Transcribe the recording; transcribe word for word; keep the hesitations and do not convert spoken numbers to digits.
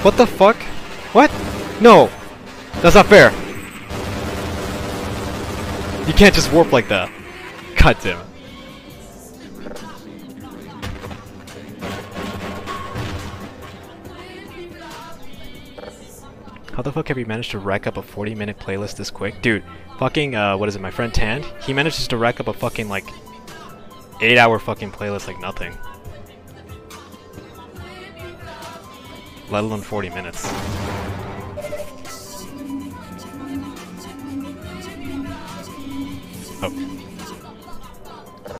What the fuck? What? No! That's not fair! You can't just warp like that. God damn it. How the fuck have you managed to rack up a forty minute playlist this quick? Dude, fucking, uh, what is it, my friend Tand? He manages to rack up a fucking, like, eight hour fucking playlist like nothing. Let alone forty minutes. Oh.